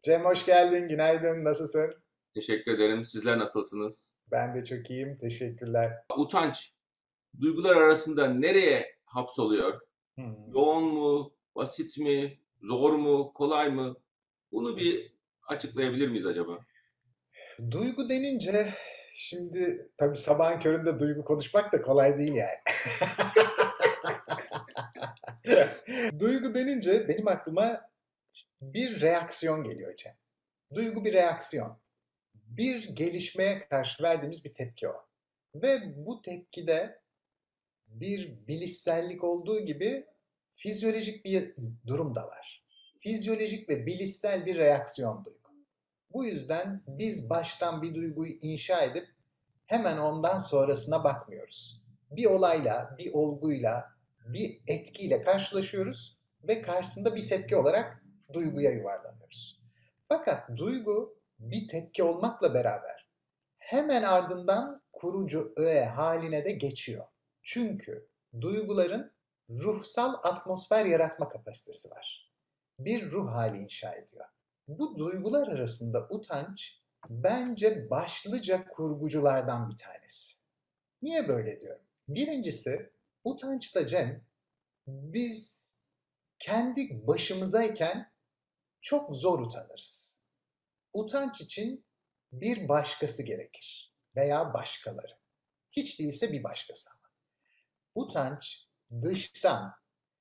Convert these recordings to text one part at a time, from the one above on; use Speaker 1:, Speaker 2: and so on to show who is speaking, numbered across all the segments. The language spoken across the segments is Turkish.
Speaker 1: Cem hoş geldin, günaydın, nasılsın?
Speaker 2: Teşekkür ederim. Sizler nasılsınız?
Speaker 1: Ben de çok iyiyim, teşekkürler.
Speaker 2: Utanç, duygular arasında nereye hapsoluyor?
Speaker 1: Hımm.
Speaker 2: Yoğun mu, basit mi, zor mu, kolay mı? Bunu bir açıklayabilir miyiz acaba?
Speaker 1: Duygu denince şimdi tabii sabahın köründe duygu konuşmak da kolay değil yani. Duygu denince benim aklıma bir reaksiyon geliyor Cem. Duygu bir reaksiyon. Bir gelişmeye karşı verdiğimiz bir tepki o. Ve bu tepkide bir bilişsellik olduğu gibi fizyolojik bir durum da var. Fizyolojik ve bilişsel bir reaksiyon duygu. Bu yüzden biz baştan bir duyguyu inşa edip hemen ondan sonrasına bakmıyoruz. Bir olayla, bir olguyla, bir etkiyle karşılaşıyoruz ve karşısında bir tepki olarak duyguya yuvarlanıyoruz. Fakat duygu bir tepki olmakla beraber hemen ardından kurucu öğe haline de geçiyor. Çünkü duyguların ruhsal atmosfer yaratma kapasitesi var. Bir ruh hali inşa ediyor. Bu duygular arasında utanç bence başlıca kurguculardan bir tanesi. Niye böyle diyorum? Birincisi utançta Cem biz kendi başımızayken çok zor utanırız. Utanç için bir başkası gerekir veya başkaları. Hiç değilse bir başkası ama. Utanç dıştan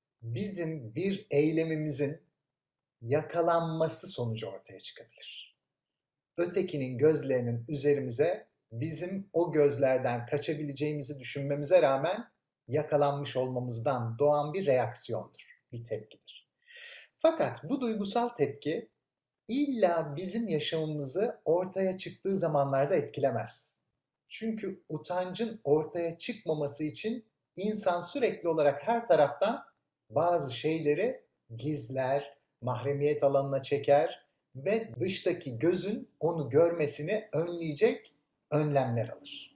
Speaker 1: bizim bir eylemimizin yakalanması sonucu ortaya çıkabilir. Ötekinin gözlerinin üzerimize bizim o gözlerden kaçabileceğimizi düşünmemize rağmen yakalanmış olmamızdan doğan bir reaksiyondur, bir tepkidir. Fakat bu duygusal tepki illa bizim yaşamımızı ortaya çıktığı zamanlarda etkilemez. Çünkü utancın ortaya çıkmaması için insan sürekli olarak her taraftan bazı şeyleri gizler, mahremiyet alanına çeker ve dıştaki gözün onu görmesini önleyecek önlemler alır.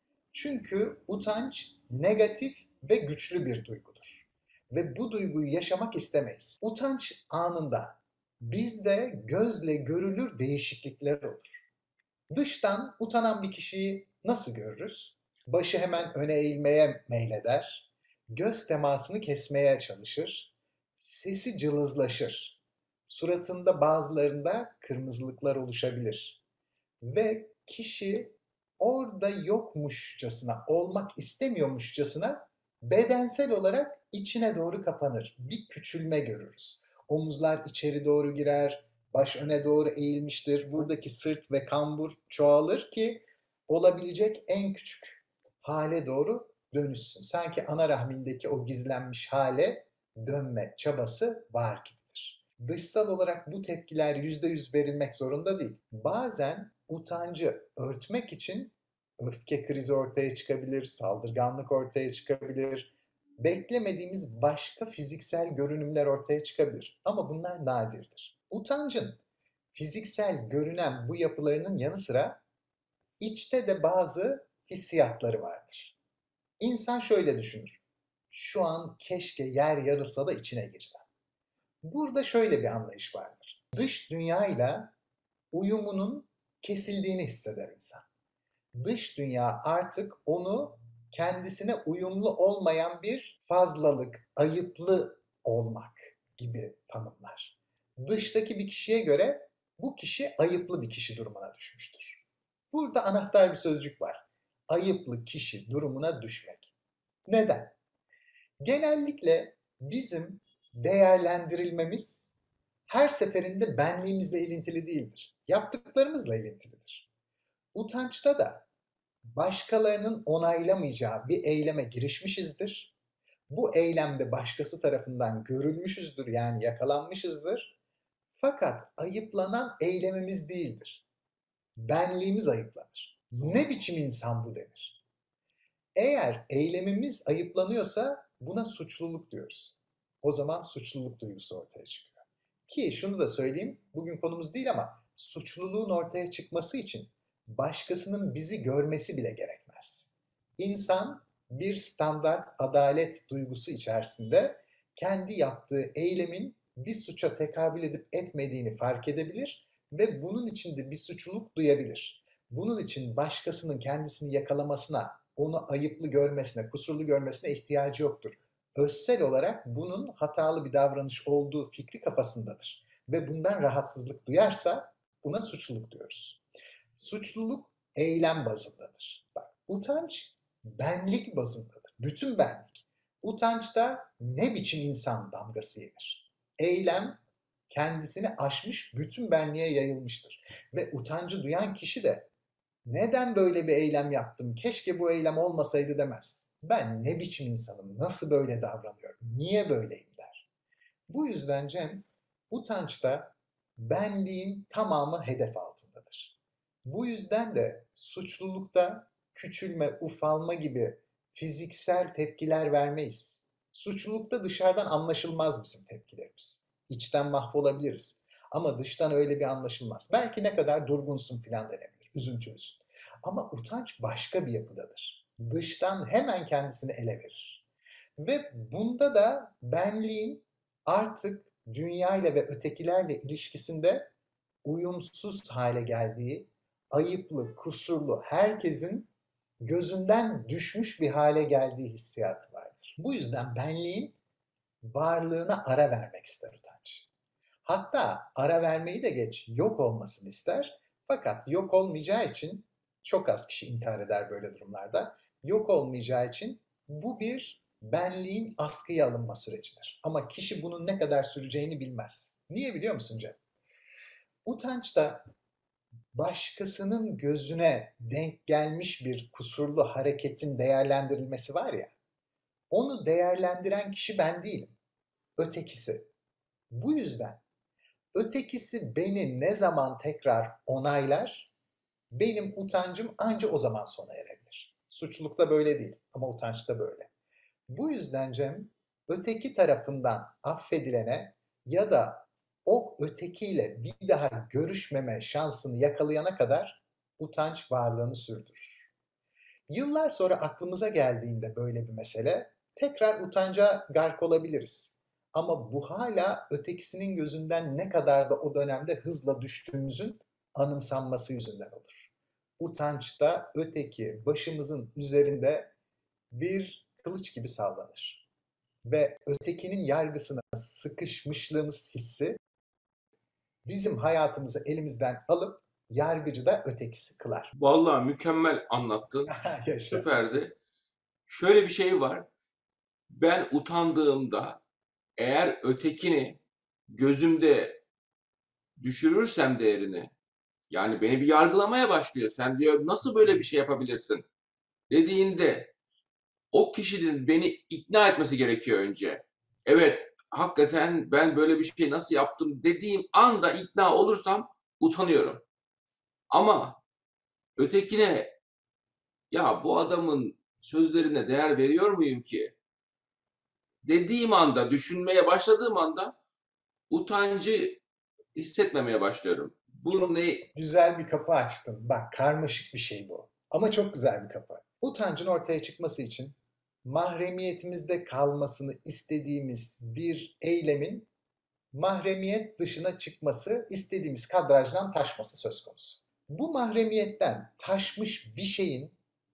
Speaker 1: Çünkü utanç negatif ve güçlü bir duygudur. Ve bu duyguyu yaşamak istemeyiz. Utanç anında bizde gözle görülür değişiklikler olur. Dıştan utanan bir kişiyi nasıl görürüz? Başı hemen öne eğilmeye meyleder, göz temasını kesmeye çalışır, sesi cılızlaşır, suratında bazılarında kırmızılıklar oluşabilir ve kişi orada yokmuşçasına, olmak istemiyormuşçasına bedensel olarak içine doğru kapanır. Bir küçülme görürüz. Omuzlar içeri doğru girer, baş öne doğru eğilmiştir. Buradaki sırt ve kambur çoğalır ki olabilecek en küçük hale doğru dönüşsün. Sanki ana rahmindeki o gizlenmiş hale dönme çabası var gibidir. Dışsal olarak bu tepkiler %100 verilmek zorunda değil. Bazen utancı örtmek için öfke krizi ortaya çıkabilir, saldırganlık ortaya çıkabilir, beklemediğimiz başka fiziksel görünümler ortaya çıkabilir. Ama bunlar nadirdir. Utancın fiziksel görünen bu yapılarının yanı sıra içte de bazı hissiyatları vardır. İnsan şöyle düşünür. Şu an keşke yer yarılsa da içine girsem. Burada şöyle bir anlayış vardır. Dış dünyayla uyumunun kesildiğini hisseder insan. Dış dünya artık onu kendisine uyumlu olmayan bir fazlalık, ayıplı olmak gibi tanımlar. Dıştaki bir kişiye göre bu kişi ayıplı bir kişi durumuna düşmüştür. Burada anahtar bir sözcük var. Ayıplı kişi durumuna düşmek. Neden? Genellikle bizim değerlendirilmemiz her seferinde benliğimizle ilintili değildir. Yaptıklarımızla ilintilidir. Utançta da başkalarının onaylamayacağı bir eyleme girişmişizdir. Bu eylemde başkası tarafından görülmüşüzdür, yani yakalanmışızdır. Fakat ayıplanan eylemimiz değildir. Benliğimiz ayıplanır. Ne biçim insan bu denir. Eğer eylemimiz ayıplanıyorsa buna suçluluk diyoruz. O zaman suçluluk duygusu ortaya çıkıyor. Ki şunu da söyleyeyim, bugün konumuz değil ama suçluluğun ortaya çıkması için başkasının bizi görmesi bile gerekmez. İnsan bir standart adalet duygusu içerisinde kendi yaptığı eylemin bir suça tekabül edip etmediğini fark edebilir ve bunun içinde bir suçluluk duyabilir. Bunun için başkasının kendisini yakalamasına, onu ayıplı görmesine, kusurlu görmesine ihtiyacı yoktur. Özsel olarak bunun hatalı bir davranış olduğu fikri kafasındadır. Ve bundan rahatsızlık duyarsa buna suçluluk diyoruz. Suçluluk eylem bazındadır. Bak, utanç benlik bazındadır. Bütün benlik. Utançta ne biçim insan damgası yenir. Eylem kendisini aşmış, bütün benliğe yayılmıştır. Ve utancı duyan kişi de neden böyle bir eylem yaptım, keşke bu eylem olmasaydı demez. Ben ne biçim insanım, nasıl böyle davranıyorum, niye böyleyim der. Bu yüzden Cem, utançta benliğin tamamı hedef altındadır. Bu yüzden de suçlulukta küçülme, ufalma gibi fiziksel tepkiler vermeyiz. Suçlulukta dışarıdan anlaşılmaz bizim tepkilerimiz. İçten mahvolabiliriz. Ama dıştan öyle bir anlaşılmaz. Belki ne kadar durgunsun filan denebilir, üzüntülüsün. Ama utanç başka bir yapıdadır. Dıştan hemen kendisini ele verir. Ve bunda da benliğin artık dünyayla ve ötekilerle ilişkisinde uyumsuz hale geldiği, ayıplı, kusurlu, herkesin gözünden düşmüş bir hale geldiği hissiyatı vardır. Bu yüzden benliğin varlığına ara vermek ister utanç. Hatta ara vermeyi de geç, yok olmasını ister. Fakat yok olmayacağı için çok az kişi intihar eder böyle durumlarda. Yok olmayacağı için bu bir benliğin askıya alınma sürecidir. Ama kişi bunun ne kadar süreceğini bilmez. Niye biliyor musun Cem? Utançta başkasının gözüne denk gelmiş bir kusurlu hareketin değerlendirilmesi var ya, onu değerlendiren kişi ben değilim, ötekisi. Bu yüzden ötekisi beni ne zaman tekrar onaylar, benim utancım anca o zaman sona erebilir. Suçlulukta böyle değil ama utançta böyle. Bu yüzden Cem, öteki tarafından affedilene ya da o ötekiyle bir daha görüşmeme şansını yakalayana kadar utanç varlığını sürdürür. Yıllar sonra aklımıza geldiğinde böyle bir mesele tekrar utanca gark olabiliriz. Ama bu hala ötekisinin gözünden ne kadar da o dönemde hızla düştüğümüzün anımsanması yüzünden olur. Utançta öteki başımızın üzerinde bir kılıç gibi sallanır. Ve ötekinin yargısına sıkışmışlığımız hissi bizim hayatımızı elimizden alıp yargıcı da ötekisi kılar.
Speaker 2: Vallahi mükemmel anlattın.
Speaker 1: Yaşa.
Speaker 2: Süperdi. Şöyle bir şey var. Ben utandığımda eğer ötekini gözümde düşürürsem değerini, yani beni bir yargılamaya başlıyor. Sen diyor nasıl böyle bir şey yapabilirsin dediğinde o kişinin beni ikna etmesi gerekiyor önce. Evet, hakikaten ben böyle bir şey nasıl yaptım dediğim anda ikna olursam utanıyorum. Ama ötekine ya bu adamın sözlerine değer veriyor muyum ki dediğim anda, düşünmeye başladığım anda utancı hissetmemeye başlıyorum. Bu
Speaker 1: Çok
Speaker 2: ne?
Speaker 1: güzel bir kapı açtın. Bak, karmaşık bir şey bu. Ama çok güzel bir kapı. Utancın ortaya çıkması için mahremiyetimizde kalmasını istediğimiz bir eylemin mahremiyet dışına çıkması, istediğimiz kadrajdan taşması söz konusu. Bu mahremiyetten taşmış bir şeyin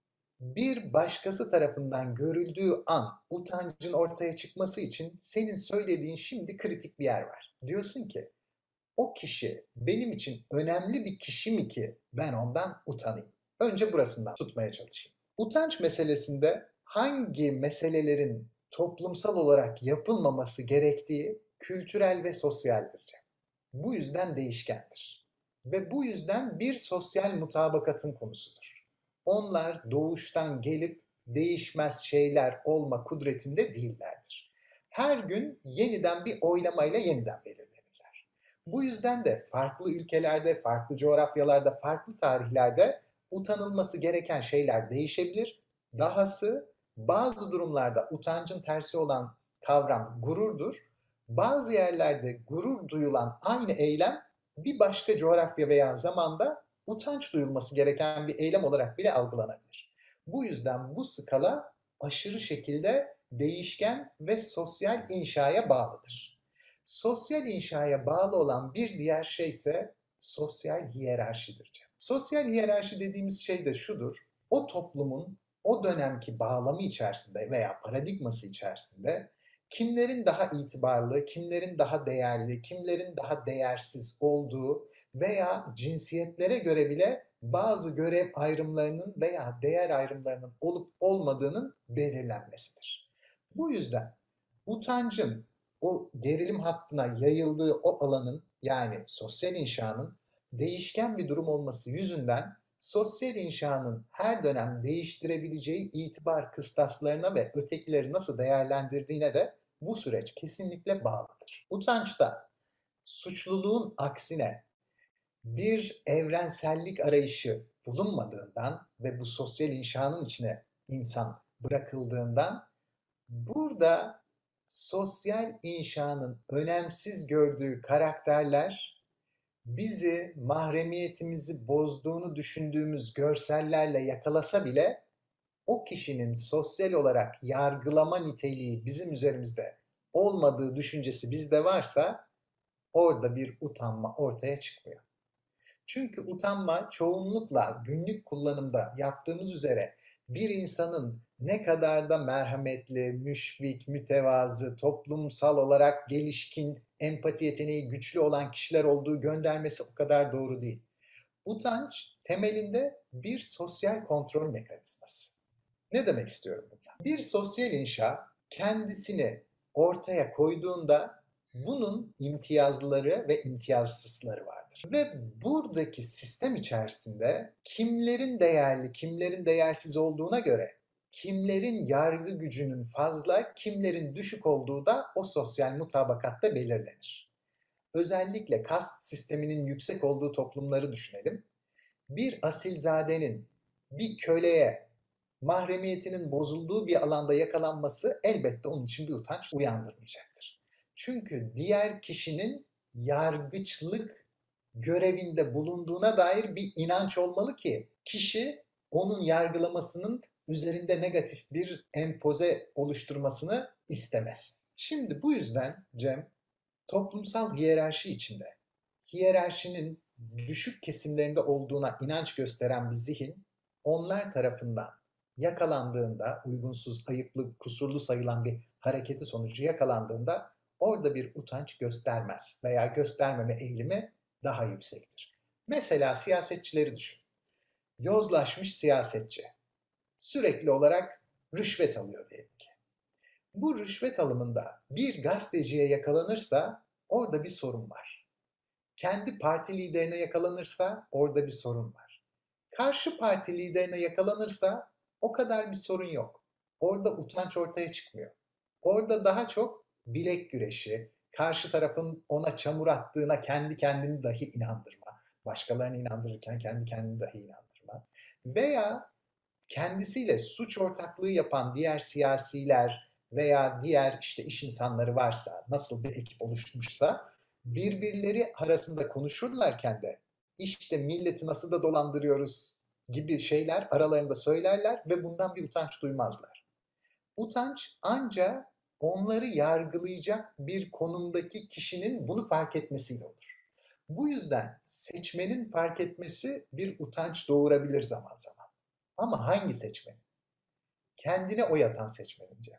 Speaker 1: bir başkası tarafından görüldüğü an utancın ortaya çıkması için senin söylediğin şimdi kritik bir yer var. Diyorsun ki o kişi benim için önemli bir kişi mi ki ben ondan utanayım? Önce burasından tutmaya çalışayım. Utanç meselesinde hangi meselelerin toplumsal olarak yapılmaması gerektiği kültürel ve sosyaldir. Bu yüzden değişkendir. Ve bu yüzden bir sosyal mutabakatın konusudur. Onlar doğuştan gelip değişmez şeyler olma kudretinde değillerdir. Her gün yeniden bir oylamayla yeniden belirlenirler. Bu yüzden de farklı ülkelerde, farklı coğrafyalarda, farklı tarihlerde utanılması gereken şeyler değişebilir. Dahası bazı durumlarda utancın tersi olan kavram gururdur. Bazı yerlerde gurur duyulan aynı eylem bir başka coğrafya veya zamanda utanç duyulması gereken bir eylem olarak bile algılanabilir. Bu yüzden bu skala aşırı şekilde değişken ve sosyal inşaya bağlıdır. Sosyal inşaya bağlı olan bir diğer şey ise sosyal hiyerarşidir. Sosyal hiyerarşi dediğimiz şey de şudur. O toplumun o dönemki bağlamı içerisinde veya paradigması içerisinde kimlerin daha itibarlı, kimlerin daha değerli, kimlerin daha değersiz olduğu veya cinsiyetlere göre bile bazı görev ayrımlarının veya değer ayrımlarının olup olmadığının belirlenmesidir. Bu yüzden utancın o gerilim hattına yayıldığı o alanın, yani sosyal inşanın değişken bir durum olması yüzünden sosyal inşanın her dönem değiştirebileceği itibar kıstaslarına ve ötekileri nasıl değerlendirdiğine de bu süreç kesinlikle bağlıdır. Utançta suçluluğun aksine bir evrensellik arayışı bulunmadığından ve bu sosyal inşanın içine insan bırakıldığından burada sosyal inşanın önemsiz gördüğü karakterler bizi mahremiyetimizi bozduğunu düşündüğümüz görsellerle yakalasa bile o kişinin sosyal olarak yargılama niteliği bizim üzerimizde olmadığı düşüncesi bizde varsa orada bir utanma ortaya çıkmıyor. Çünkü utanma çoğunlukla günlük kullanımda yaptığımız üzere bir insanın ne kadar da merhametli, müşfik, mütevazı, toplumsal olarak gelişkin, empati yeteneği güçlü olan kişiler olduğu göndermesi o kadar doğru değil. Utanç temelinde bir sosyal kontrol mekanizması. Ne demek istiyorum burada? Bir sosyal inşa kendisini ortaya koyduğunda bunun imtiyazları ve imtiyazsızları vardır. Ve buradaki sistem içerisinde kimlerin değerli, kimlerin değersiz olduğuna göre kimlerin yargı gücünün fazla, kimlerin düşük olduğu da o sosyal mutabakatta belirlenir. Özellikle kast sisteminin yüksek olduğu toplumları düşünelim. Bir asilzadenin bir köleye mahremiyetinin bozulduğu bir alanda yakalanması elbette onun için bir utanç uyandırmayacaktır. Çünkü diğer kişinin yargıçlık görevinde bulunduğuna dair bir inanç olmalı ki kişi onun yargılamasının üzerinde negatif bir empoze oluşturmasını istemesin. Şimdi bu yüzden Cem, toplumsal hiyerarşi içinde hiyerarşinin düşük kesimlerinde olduğuna inanç gösteren bir zihin onlar tarafından yakalandığında, uygunsuz, ayıplı, kusurlu sayılan bir hareketi sonucu yakalandığında orada bir utanç göstermez veya göstermeme eğilimi daha yüksektir. Mesela siyasetçileri düşün. Yozlaşmış siyasetçi sürekli olarak rüşvet alıyor diyelim ki. Bu rüşvet alımında bir gazeteciye yakalanırsa orada bir sorun var. Kendi parti liderine yakalanırsa orada bir sorun var. Karşı parti liderine yakalanırsa o kadar bir sorun yok. Orada utanç ortaya çıkmıyor. Orada daha çok bilek güreşi, karşı tarafın ona çamur attığına kendi kendini dahi inandırma, başkalarını inandırırken kendi kendini dahi inandırma veya kendisiyle suç ortaklığı yapan diğer siyasiler veya diğer işte iş insanları varsa, nasıl bir ekip oluşmuşsa birbirleri arasında konuşurlarken de işte milleti nasıl da dolandırıyoruz gibi şeyler aralarında söylerler ve bundan bir utanç duymazlar. Utanç ancak onları yargılayacak bir konumdaki kişinin bunu fark etmesiyle olur. Bu yüzden seçmenin fark etmesi bir utanç doğurabilir zaman zaman. Ama hangi seçmen? Kendine oy atan seçmenince.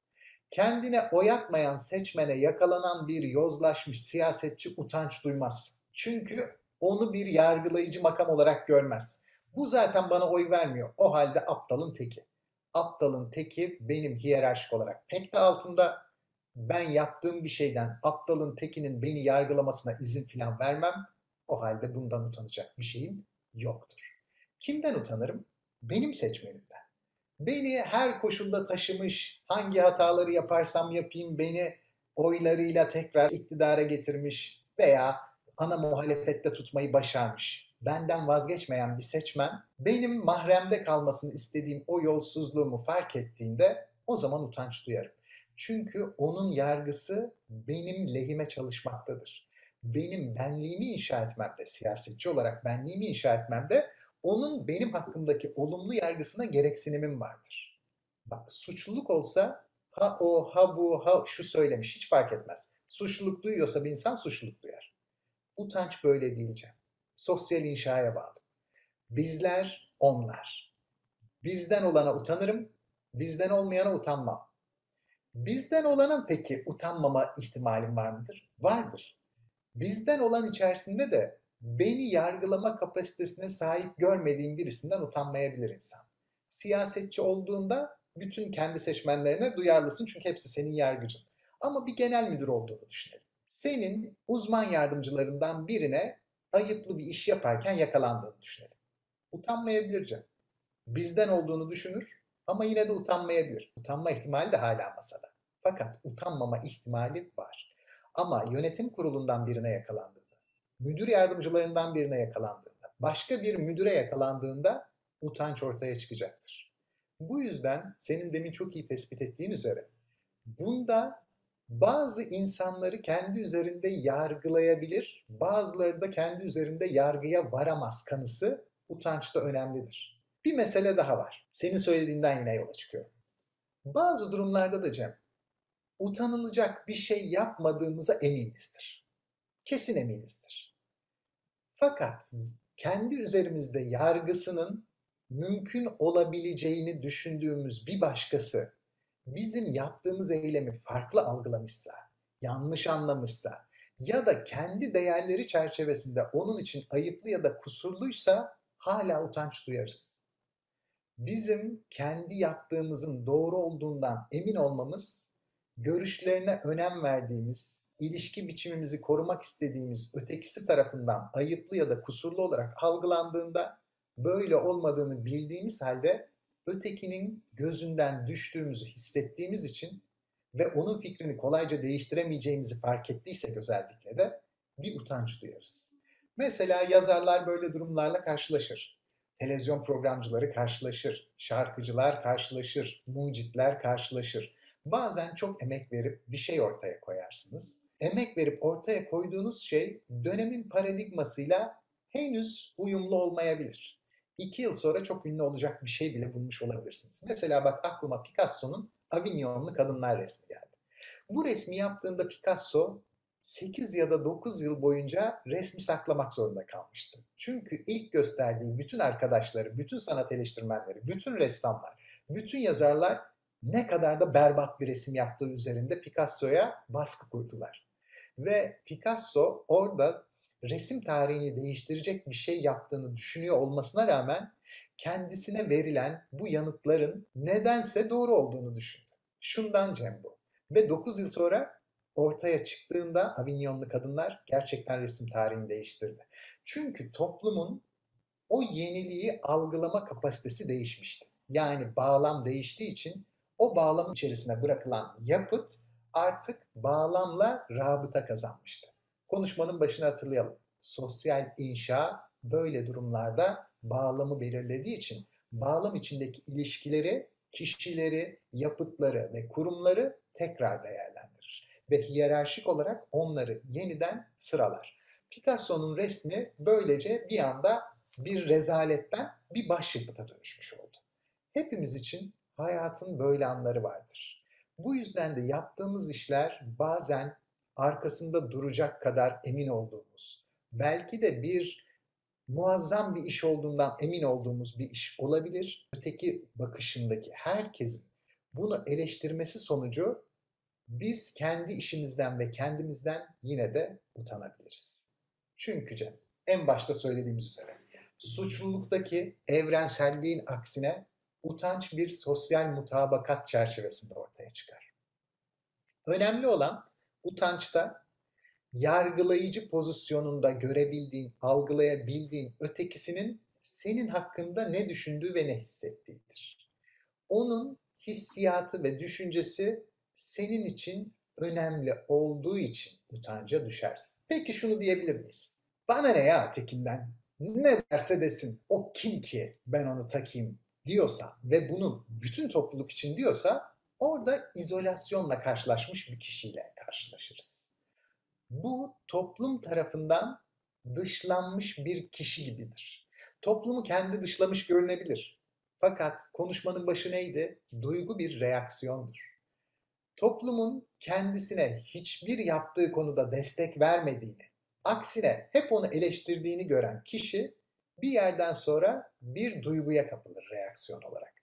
Speaker 1: Kendine oy atmayan seçmene yakalanan bir yozlaşmış siyasetçi utanç duymaz. Çünkü onu bir yargılayıcı makam olarak görmez. Bu zaten bana oy vermiyor. O halde aptalın teki. Aptalın teki benim hiyerarşik olarak pek de altımda. Ben yaptığım bir şeyden aptalın tekinin beni yargılamasına izin falan vermem. O halde bundan utanacak bir şeyim yoktur. Kimden utanırım? Benim seçmenimden. Beni her koşulda taşımış, hangi hataları yaparsam yapayım beni oylarıyla tekrar iktidara getirmiş veya ana muhalefette tutmayı başarmış. Benden vazgeçmeyen bir seçmen benim mahremde kalmasını istediğim o yolsuzluğumu fark ettiğinde o zaman utanç duyarım. Çünkü onun yargısı benim lehime çalışmaktadır. Benim benliğimi inşa etmemde, siyasetçi olarak benliğimi inşa etmemde onun benim hakkımdaki olumlu yargısına gereksinimim vardır. Bak suçluluk olsa ha o, ha bu, ha şu söylemiş hiç fark etmez. Suçluluk duyuyorsa bir insan suçluluk duyar. Utanç böyle değil Cem. sosyal inşaya bağlı. Bizler, onlar. Bizden olana utanırım, bizden olmayana utanmam. Bizden olanın peki utanmama ihtimalim var mıdır? Vardır. Bizden olan içerisinde de beni yargılama kapasitesine sahip görmediğim birisinden utanmayabilir insan. Siyasetçi olduğunda bütün kendi seçmenlerine duyarlısın çünkü hepsi senin yargıcın. Ama bir genel müdür olduğunu düşünelim. Senin uzman yardımcılarından birine ayıplı bir iş yaparken yakalandığını düşünelim. Utanmayabilir Cem. Bizden olduğunu düşünür ama yine de utanmayabilir. Utanma ihtimali de hala masada. Fakat utanmama ihtimali var. Ama yönetim kurulundan birine yakalandığında, müdür yardımcılarından birine yakalandığında, başka bir müdüre yakalandığında utanç ortaya çıkacaktır. Bu yüzden senin demin çok iyi tespit ettiğin üzere bunda bazı insanları kendi üzerinde yargılayabilir, bazıları da kendi üzerinde yargıya varamaz kanısı utançta önemlidir. Bir mesele daha var. Senin söylediğinden yine yola çıkıyorum. Bazı durumlarda da Cem, utanılacak bir şey yapmadığımıza eminizdir. Kesin eminizdir. Fakat kendi üzerimizde yargısının mümkün olabileceğini düşündüğümüz bir başkası bizim yaptığımız eylemi farklı algılamışsa, yanlış anlamışsa ya da kendi değerleri çerçevesinde onun için ayıplı ya da kusurluysa hala utanç duyarız. Bizim kendi yaptığımızın doğru olduğundan emin olmamız, görüşlerine önem verdiğimiz, ilişki biçimimizi korumak istediğimiz ötekisi tarafından ayıplı ya da kusurlu olarak algılandığında böyle olmadığını bildiğimiz halde ötekinin gözünden düştüğümüzü hissettiğimiz için ve onun fikrini kolayca değiştiremeyeceğimizi fark ettiysek özellikle de bir utanç duyarız. Mesela yazarlar böyle durumlarla karşılaşır. Televizyon programcıları karşılaşır, şarkıcılar karşılaşır, mucitler karşılaşır. Bazen çok emek verip bir şey ortaya koyarsınız. Emek verip ortaya koyduğunuz şey dönemin paradigmasıyla henüz uyumlu olmayabilir. 2 yıl sonra çok ünlü olacak bir şey bile bulmuş olabilirsiniz. Mesela bak aklıma Picasso'nun Avignonlu Kadınlar resmi geldi. Bu resmi yaptığında Picasso 8 ya da 9 yıl boyunca resmi saklamak zorunda kalmıştı. Çünkü ilk gösterdiği bütün arkadaşları, bütün sanat eleştirmenleri, bütün ressamlar, bütün yazarlar ne kadar da berbat bir resim yaptığı üzerinde Picasso'ya baskı kurdular. Ve Picasso orada resim tarihini değiştirecek bir şey yaptığını düşünüyor olmasına rağmen kendisine verilen bu yanıtların nedense doğru olduğunu düşündü. Şundan Cem bu. Ve 9 yıl sonra ortaya çıktığında Avignonlu Kadınlar gerçekten resim tarihini değiştirdi. Çünkü toplumun o yeniliği algılama kapasitesi değişmişti. Yani bağlam değiştiği için o bağlamın içerisine bırakılan yapıt artık bağlamla rabıta kazanmıştı. Konuşmanın başını hatırlayalım. Sosyal inşa böyle durumlarda bağlamı belirlediği için bağlam içindeki ilişkileri, kişileri, yapıtları ve kurumları tekrar değerlendirir ve hiyerarşik olarak onları yeniden sıralar. Picasso'nun resmi böylece bir anda bir rezaletten bir başyapıta dönüşmüş oldu. Hepimiz için hayatın böyle anları vardır. Bu yüzden de yaptığımız işler bazen arkasında duracak kadar emin olduğumuz, belki de bir muazzam bir iş olduğundan emin olduğumuz bir iş olabilir. Öteki bakışındaki herkesin bunu eleştirmesi sonucu biz kendi işimizden ve kendimizden yine de utanabiliriz. Çünkü Cem, en başta söylediğimiz üzere suçluluktaki evrenselliğin aksine utanç bir sosyal mutabakat çerçevesinde ortaya çıkar. Önemli olan utançta yargılayıcı pozisyonunda görebildiğin, algılayabildiğin ötekisinin senin hakkında ne düşündüğü ve ne hissettiğidir. Onun hissiyatı ve düşüncesi senin için önemli olduğu için utanca düşersin. Peki şunu diyebilir miyiz? Bana ne ya ötekinden? Ne derse desin. O kim ki ben onu takayım diyorsa ve bunu bütün topluluk için diyorsa orada izolasyonla karşılaşmış bir kişiyle karşılaşırız. Bu toplum tarafından dışlanmış bir kişi gibidir. Toplumu kendi dışlamış görünebilir. Fakat konuşmanın başı neydi? Duygu bir reaksiyondur. Toplumun kendisine hiçbir yaptığı konuda destek vermediğini Aksine hep onu eleştirdiğini gören kişi bir yerden sonra bir duyguya kapılır reaksiyon olarak.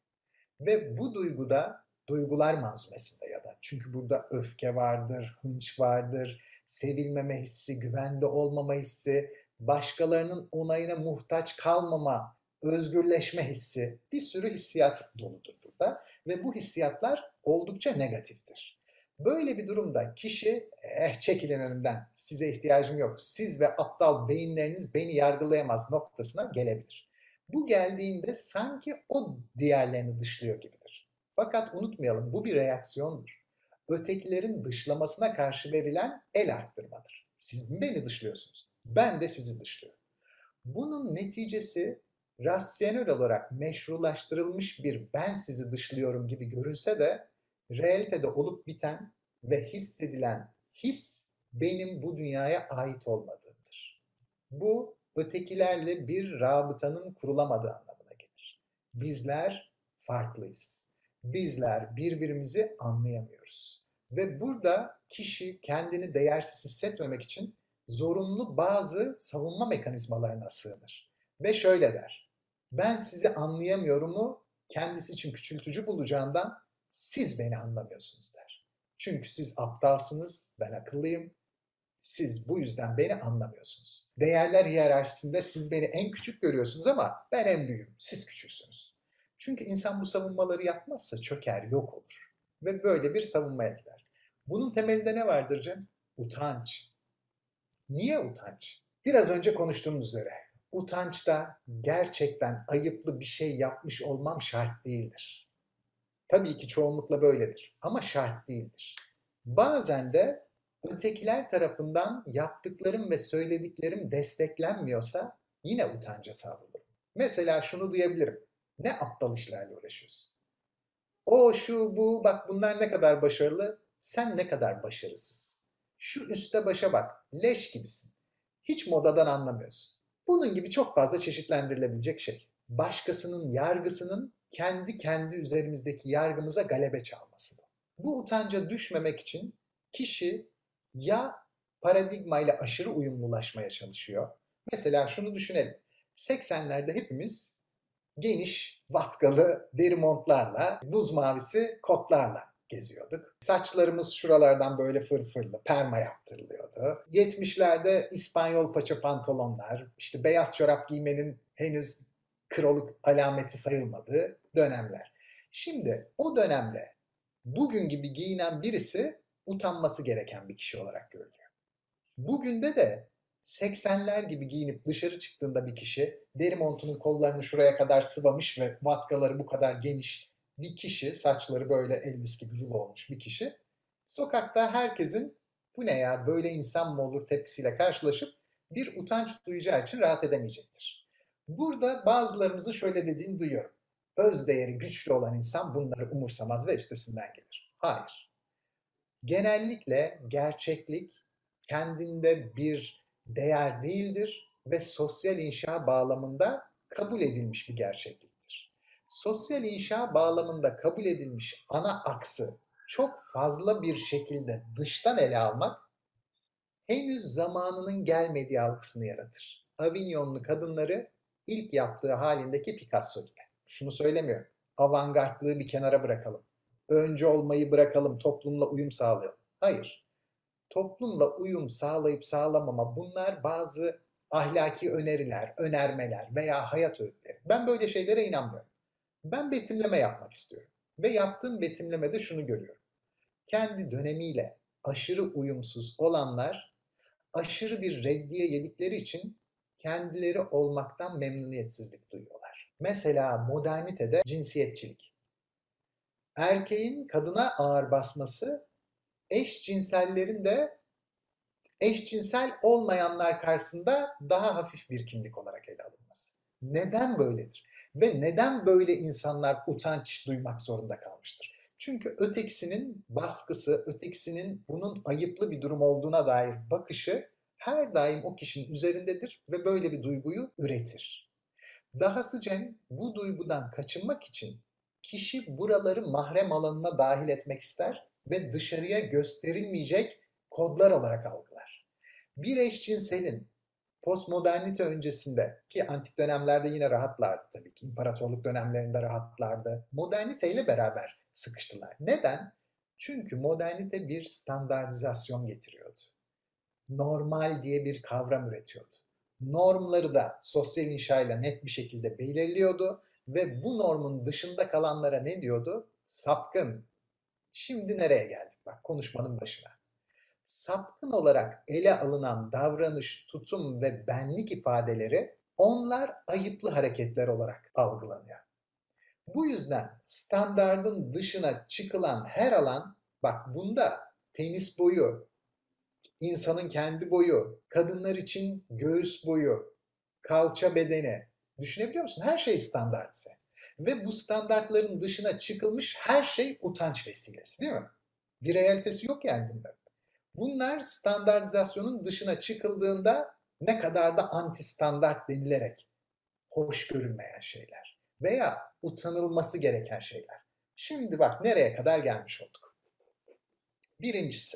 Speaker 1: Ve bu duyguda, duygular manzumesinde ya da, çünkü burada öfke vardır, hınç vardır, sevilmeme hissi, güvende olmama hissi, başkalarının onayına muhtaç kalmama, özgürleşme hissi, bir sürü hissiyat doludur burada ve bu hissiyatlar oldukça negatiftir. Böyle bir durumda kişi çekilin önümden, size ihtiyacım yok, siz ve aptal beyinleriniz beni yargılayamaz noktasına gelebilir. Bu geldiğinde sanki o diğerlerini dışlıyor gibidir. Fakat unutmayalım, bu bir reaksiyondur. Ötekilerin dışlamasına karşı verilen el arttırmadır. Siz mi beni dışlıyorsunuz? Ben de sizi dışlıyorum. Bunun neticesi rasyonel olarak meşrulaştırılmış bir ben sizi dışlıyorum gibi görünse de realitede olup biten ve hissedilen his benim bu dünyaya ait olmadığımdır. Bu ötekilerle bir rabıtanın kurulamadığı anlamına gelir. Bizler farklıyız. Bizler birbirimizi anlayamıyoruz. Ve burada kişi kendini değersiz hissetmemek için zorunlu bazı savunma mekanizmalarına sığınır. Ve şöyle der: ben sizi anlayamıyorumu kendisi için küçültücü bulacağından siz beni anlamıyorsunuz der. Çünkü siz aptalsınız, ben akıllıyım. Siz bu yüzden beni anlamıyorsunuz. Değerler hiyerarşisinde siz beni en küçük görüyorsunuz ama ben en büyüğüm, siz küçüksünüz. Çünkü insan bu savunmaları yapmazsa çöker, yok olur. Ve böyle bir savunmaya gider. Bunun temelinde ne vardır Cem? Utanç. Niye utanç? Biraz önce konuştuğumuz üzere utançta gerçekten ayıplı bir şey yapmış olmam şart değildir. Tabii ki çoğunlukla böyledir ama şart değildir. Bazen de ötekiler tarafından yaptıklarım ve söylediklerim desteklenmiyorsa yine utanca savrulurum. Mesela şunu duyabilirim: ne aptal işlerle uğraşıyorsun? O, şu, bu, bak bunlar ne kadar başarılı, sen ne kadar başarısız. Şu üste başa bak, leş gibisin. Hiç modadan anlamıyorsun. Bunun gibi çok fazla çeşitlendirilebilecek şey. Başkasının yargısının kendi üzerimizdeki yargımıza galebe çalması. Bu utanca düşmemek için kişi ya paradigmayla aşırı uyumlulaşmaya çalışıyor. Mesela şunu düşünelim. 80'lerde hepimiz geniş, vatkalı deri montlarla, buz mavisi kotlarla geziyorduk. Saçlarımız şuralardan böyle fırfırlı, perma yaptırılıyordu. 70'lerde İspanyol paça pantolonlar, işte beyaz çorap giymenin henüz kroluk alameti sayılmadığı dönemler. Şimdi o dönemde bugün gibi giyinen birisi utanması gereken bir kişi olarak görülüyor. Bugün de 80'ler gibi giyinip dışarı çıktığında bir kişi, deri montunun kollarını şuraya kadar sıvamış ve vatkaları bu kadar geniş bir kişi, saçları böyle Elvis gibi rulo olmuş bir kişi, sokakta herkesin bu ne ya, böyle insan mı olur tepkisiyle karşılaşıp bir utanç duyacağı için rahat edemeyecektir. Burada bazılarımızın şöyle dediğini duyuyorum: öz değeri güçlü olan insan bunları umursamaz ve üstesinden gelir. Hayır. Genellikle gerçeklik kendinde bir değer değildir ve sosyal inşa bağlamında kabul edilmiş bir gerçekliktir. Sosyal inşa bağlamında kabul edilmiş ana aksı çok fazla bir şekilde dıştan ele almak henüz zamanının gelmediği algısını yaratır. Avignonlu kadınları ilk yaptığı halindeki Picasso gibi. Şunu söylemiyorum: avantgardlığı bir kenara bırakalım, önce olmayı bırakalım, toplumla uyum sağlayalım. Hayır. Toplumla uyum sağlayıp sağlamama, bunlar bazı ahlaki öneriler, önermeler veya hayat öğütleri. Ben böyle şeylere inanmıyorum. Ben betimleme yapmak istiyorum. Ve yaptığım betimlemede şunu görüyorum: kendi dönemiyle aşırı uyumsuz olanlar aşırı bir reddiye yedikleri için kendileri olmaktan memnuniyetsizlik duyuyorlar. Mesela modernitede cinsiyetçilik. Erkeğin kadına ağır basması, eşcinsellerin de eşcinsel olmayanlar karşısında daha hafif bir kimlik olarak ele alınması. Neden böyledir? Ve neden böyle insanlar utanç duymak zorunda kalmıştır? Çünkü ötekisinin baskısı, ötekisinin bunun ayıplı bir durum olduğuna dair bakışı her daim o kişinin üzerindedir ve böyle bir duyguyu üretir. Dahası Cem, bu duygudan kaçınmak için kişi buraları mahrem alanına dahil etmek ister ve dışarıya gösterilmeyecek kodlar olarak algılar. Bir eşcinselin postmodernite öncesinde, ki antik dönemlerde yine rahatlardı tabii ki, imparatorluk dönemlerinde rahatlardı, moderniteyle beraber sıkıştılar. Neden? Çünkü modernite bir standartizasyon getiriyordu. Normal diye bir kavram üretiyordu. Normları da sosyal inşayla net bir şekilde belirliyordu ve bu normun dışında kalanlara ne diyordu? Sapkın. Şimdi nereye geldik? Bak, konuşmanın başına. Sapkın olarak ele alınan davranış, tutum ve benlik ifadeleri, onlar ayıplı hareketler olarak algılanıyor. Bu yüzden standardın dışına çıkılan her alan, bak bunda penis boyu, insanın kendi boyu, kadınlar için göğüs boyu, kalça bedeni, düşünebiliyor musun? Her şey standartse. Ve bu standartların dışına çıkılmış her şey utanç vesilesi, değil mi? Bir realitesi yok yani bunların. Bunlar standartizasyonun dışına çıkıldığında ne kadar da anti standart denilerek hoş görünmeyen şeyler veya utanılması gereken şeyler. Şimdi bak nereye kadar gelmiş olduk. Birincisi,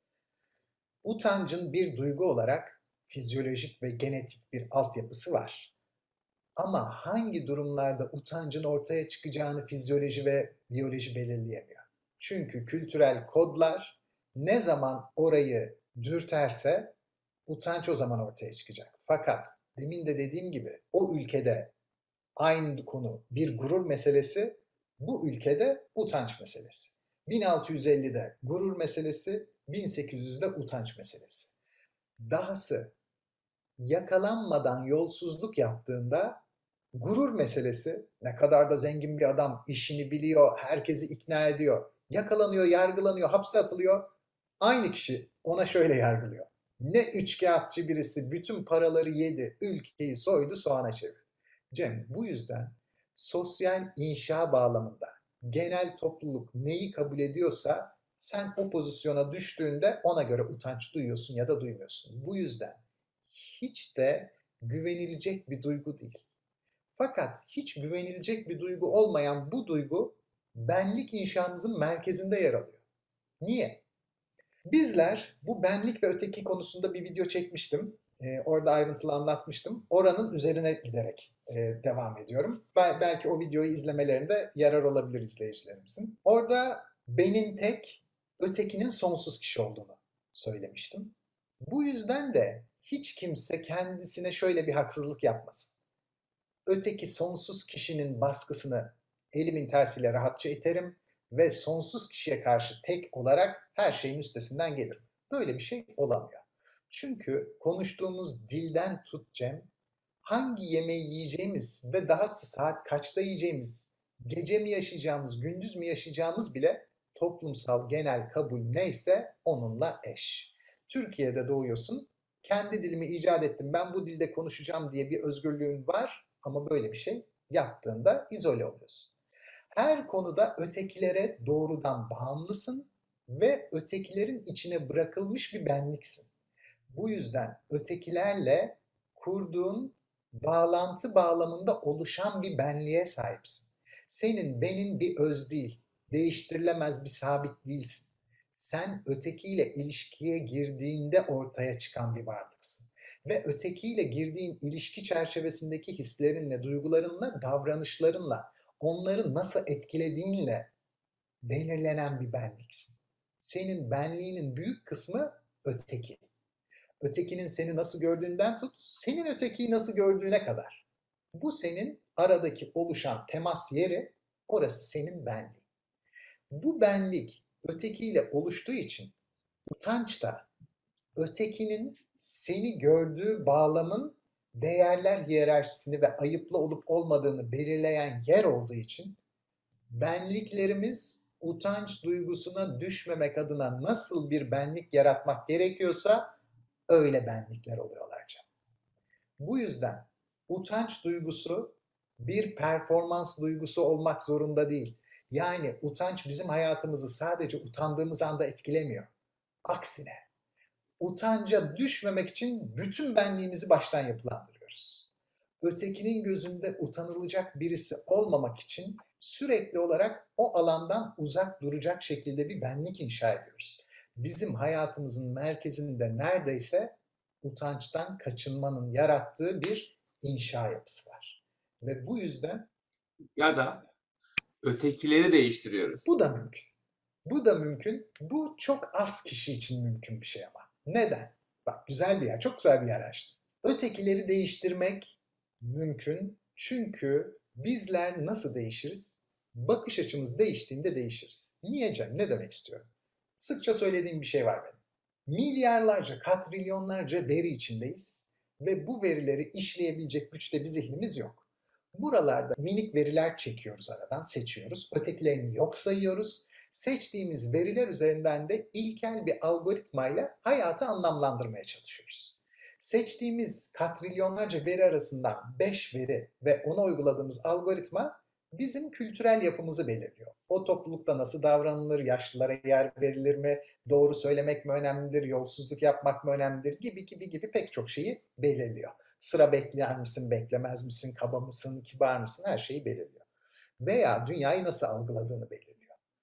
Speaker 1: utancın bir duygu olarak fizyolojik ve genetik bir altyapısı var. Ama hangi durumlarda utancın ortaya çıkacağını fizyoloji ve biyoloji belirleyemiyor. Çünkü kültürel kodlar ne zaman orayı dürterse utanç o zaman ortaya çıkacak. Fakat demin de dediğim gibi o ülkede aynı konu bir gurur meselesi, bu ülkede utanç meselesi. 1650'de gurur meselesi, 1800'de utanç meselesi. Dahası yakalanmadan yolsuzluk yaptığında gurur meselesi, ne kadar da zengin bir adam, işini biliyor, herkesi ikna ediyor, yakalanıyor, yargılanıyor, hapse atılıyor. Aynı kişi ona şöyle yargılıyor: ne üçkağıtçı birisi, bütün paraları yedi, ülkeyi soydu, soğana çevirdi. Cem, bu yüzden sosyal inşa bağlamında genel topluluk neyi kabul ediyorsa sen o pozisyona düştüğünde ona göre utanç duyuyorsun ya da duymuyorsun. Bu yüzden hiç de güvenilecek bir duygu değil. Fakat hiç güvenilecek bir duygu olmayan bu duygu benlik inşamızın merkezinde yer alıyor. Niye? Bizler bu benlik ve öteki konusunda bir video çekmiştim. Orada ayrıntılı anlatmıştım. Oranın üzerine giderek devam ediyorum. Belki o videoyu izlemelerinde yarar olabilir izleyicilerimizin. Orada benin tek, ötekinin sonsuz kişi olduğunu söylemiştim. Bu yüzden de hiç kimse kendisine şöyle bir haksızlık yapmasın: öteki sonsuz kişinin baskısını elimin tersiyle rahatça iterim ve sonsuz kişiye karşı tek olarak her şeyin üstesinden gelirim. Böyle bir şey olamıyor. Çünkü konuştuğumuz dilden tut Cem, hangi yemeği yiyeceğimiz ve dahası saat kaçta yiyeceğimiz, gece mi yaşayacağımız, gündüz mü yaşayacağımız bile toplumsal genel kabul neyse onunla eş. Türkiye'de doğuyorsun, kendi dilimi icat ettim, ben bu dilde konuşacağım diye bir özgürlüğün var ama böyle bir şey yaptığında izole oluyorsun. Her konuda ötekilere doğrudan bağımlısın ve ötekilerin içine bırakılmış bir benliksin. Bu yüzden ötekilerle kurduğun bağlantı bağlamında oluşan bir benliğe sahipsin. Senin benin bir öz değil, değiştirilemez bir sabit değilsin. Sen ötekiyle ilişkiye girdiğinde ortaya çıkan bir varlıksın. Ve ötekiyle girdiğin ilişki çerçevesindeki hislerinle, duygularınla, davranışlarınla, onları nasıl etkilediğinle belirlenen bir benliksin. Senin benliğinin büyük kısmı öteki. Ötekinin seni nasıl gördüğünden tut, senin ötekiyi nasıl gördüğüne kadar. Bu senin aradaki oluşan temas yeri, orası senin benliğin. Bu benlik ötekiyle oluştuğu için utanç da ötekinin seni gördüğü bağlamın değerler hiyerarşisini ve ayıplı olup olmadığını belirleyen yer olduğu için benliklerimiz utanç duygusuna düşmemek adına nasıl bir benlik yaratmak gerekiyorsa öyle benlikler oluyorlar canım. Bu yüzden utanç duygusu bir performans duygusu olmak zorunda değil. Yani utanç bizim hayatımızı sadece utandığımız anda etkilemiyor. Aksine utanca düşmemek için bütün benliğimizi baştan yapılandırıyoruz. Ötekinin gözünde utanılacak birisi olmamak için sürekli olarak o alandan uzak duracak şekilde bir benlik inşa ediyoruz. Bizim hayatımızın merkezinde neredeyse utançtan kaçınmanın yarattığı bir inşa yapısı var. Ve bu yüzden
Speaker 2: Ya da ötekileri değiştiriyoruz.
Speaker 1: bu da mümkün. Bu da mümkün. Bu çok az kişi için mümkün bir şey ama. Neden? Bak güzel bir yer, çok güzel bir yer açtın. Ötekileri değiştirmek mümkün. Çünkü bizler nasıl değişiriz? Bakış açımız değiştiğinde değişiriz. Niye Cem? Ne demek istiyorum? Sıkça söylediğim bir şey var benim. Milyarlarca, katrilyonlarca veri içindeyiz ve bu verileri işleyebilecek güçte bir zihnimiz yok. Buralarda minik veriler çekiyoruz aradan, seçiyoruz. Ötekilerini yok sayıyoruz. Seçtiğimiz veriler üzerinden de ilkel bir algoritmayla hayatı anlamlandırmaya çalışıyoruz. Seçtiğimiz katrilyonlarca veri arasından 5 veri ve ona uyguladığımız algoritma bizim kültürel yapımızı belirliyor. O toplulukta nasıl davranılır, yaşlılara yer verilir mi, doğru söylemek mi önemlidir, yolsuzluk yapmak mı önemlidir gibi pek çok şeyi belirliyor. Sıra bekler misin, beklemez misin, kaba mısın, kibar mısın her şeyi belirliyor. Veya dünyayı nasıl algıladığını belirliyor.